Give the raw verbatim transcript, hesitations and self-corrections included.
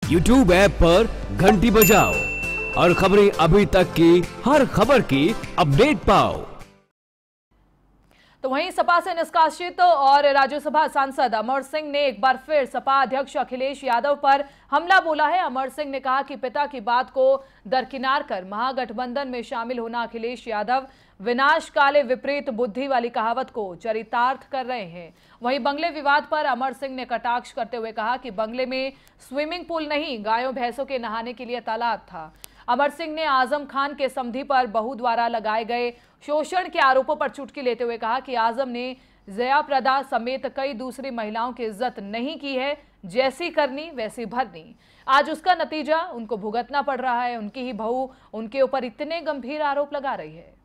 YouTube app पर घंटी बजाओ और खबरें अभी तक की हर खबर की अपडेट पाओ। तो वहीं सपा से निष्कासित और राज्यसभा सांसद अमर सिंह ने एक बार फिर सपा अध्यक्ष अखिलेश यादव पर हमला बोला है। अमर सिंह ने कहा कि पिता की बात को दरकिनार कर महागठबंधन में शामिल होना अखिलेश यादव विनाश काले विपरीत बुद्धि वाली कहावत को चरितार्थ कर रहे हैं। वहीं बंगले विवाद पर अमर सिंह ने कटाक्ष करते हुए कहा कि बंगले में स्विमिंग पूल नहीं, गायों भैंसों के नहाने के लिए तालाब था। अमर सिंह ने आजम खान के समधी पर बहू द्वारा लगाए गए शोषण के आरोपों पर चुटकी लेते हुए कहा कि आजम ने जया प्रदा समेत कई दूसरी महिलाओं की इज्जत नहीं की है, जैसी करनी वैसी भरनी। आज उसका नतीजा उनको भुगतना पड़ रहा है। उनकी ही बहू उनके ऊपर इतने गंभीर आरोप लगा रही है।